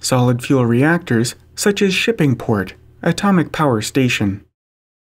solid fuel reactors such as Shippingport, atomic power station.